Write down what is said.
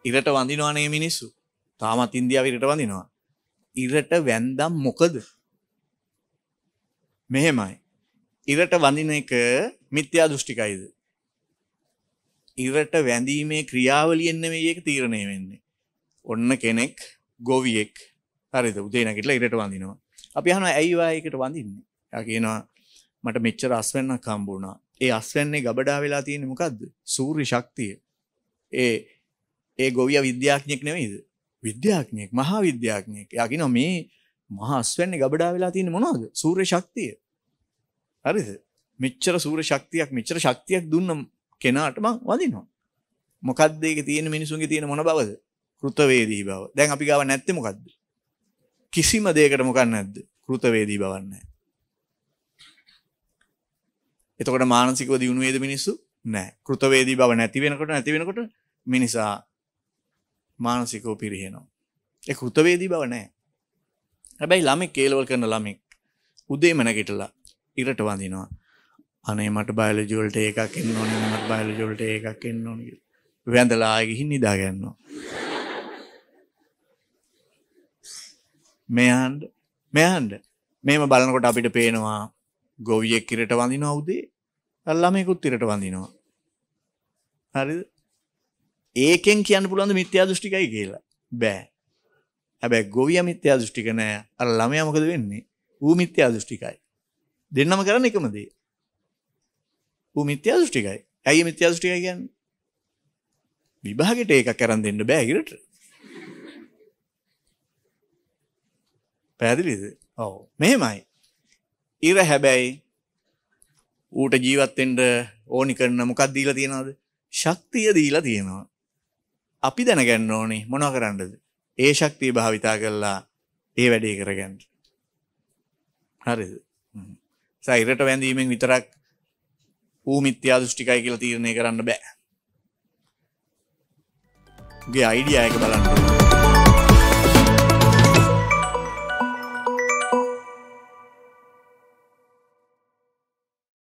ඉරට වඳිනවා නේ මිනිස්සු. තාමත් ඉන්දියාවේ ඉරට වඳිනවා. ඉරට වැන්දම් මොකද? මෙහෙමයි. ඉරට වඳින එක මිත්‍යා දෘෂ්ටිකයිද? ඉරට වැඳීමේ ක්‍රියාවලියෙන් නෙමෙයි ඒක තීරණය වෙන්නේ. ඔන්න කෙනෙක් ගොවියෙක් හරිද උදේ නැගිටලා ඉරට වඳිනවා. අපි අහනවා ඇයි ඔයා ඒකට වඳින්නේ? එයා කියනවා මට මෙච්චර අස්වැන්නක් හම්බුණා. ඒ අස්වැන්නේ ගබඩා වෙලා තියෙන්නේ මොකද්ද? සූර්ය ශක්තිය. ඒ ගොවියා විද්‍යාඥයෙක් නෙමෙයිද? විද්‍යාඥයෙක්, මහා විද්‍යාඥයෙක්. එයා කියනවා මේ මහා අස්වැන්නේ ගබඩා වෙලා තියෙන්නේ මොනවද? සූර්ය ශක්තිය. හරිද? මෙච්චර සූර්ය ශක්තියක් මෙච්චර ශක්තියක් දුන්න කෙනාට මං වඳිනවා. මොකද්ද ඒකේ තියෙන මිනිසුන්ගේ තියෙන මොන බවද? කෘතවේදී බව. දැන් අපි ගාව නැත්තේ මොකද්ද? කිසිම දෙයකට මොකක් නැද්ද? කෘතවේදී බවක් නැහැ. එතකොට මානසිකව දියුණු වේද මිනිස්සු? නැහැ. කෘතවේදී බව නැති වෙනකොට මිනිසා මානසිකව පිරිහෙනවා. ඒ කෘතවේදී බව නැහැ. හැබැයි ළමෙක් කේලවල කරන ළමෙක් උදේම නැගිටලා ඉරට වඳිනවා. අනේ මට බයොලොජි වලට එකක් එන්න ඕනේ, මට බයොලොජි වලට එකක් එන්න ඕනේ කියලා. වැඳලා ආයෙ ගිහින් නිදා ගන්නවා. මෙයන්ඩ මේම බලනකොට අපිට පේනවා ගොවියෙක් ඉරට වඳිනවා උදේ. ළමයෙකුත් ඉරට වඳිනවා. හරිද? ඒකෙන් කියන්න පුළුවන්ද මිත්‍යා දෘෂ්ටිකයි කියලා? බෑ. හැබැයි ගොවියා මිත්‍යා දෘෂ්ටික නෑ. අර ළමයා මොකද වෙන්නේ? ඌ මිත්‍යා දෘෂ්ටිකයි. දෙන්නම කරන්නේ එකම දේ. ඌ මිත්‍යා දෘෂ්ටිකයි. ඇයි මිත්‍යා දෘෂ්ටිකයි කියන්නේ? විභාගෙට ඒකක් අරන් දෙන්න බෑ ඉරට. පැහැදිලිද? ඔව්. මෙහෙමයි. ඉර හැබැයි ඌට ජීවත් වෙන්න ඕනි කරන මොකක්ද දීලා තියනවද? ශක්තිය දීලා තියෙනවා. අපි දැනගන්න ඕනේ මොනව කරන්නද? ඒ ශක්තිය භාවිතා කරලා ඒ වැඩේ කරගන්න. හරිද? සයිරට වැඳීමෙන් විතරක් ඌ මිත්‍යා දෘෂ්ටිකයි කියලා තීරණය කරන්න බෑ. ගේ අයිඩියා එක බලන්න ඕනේ.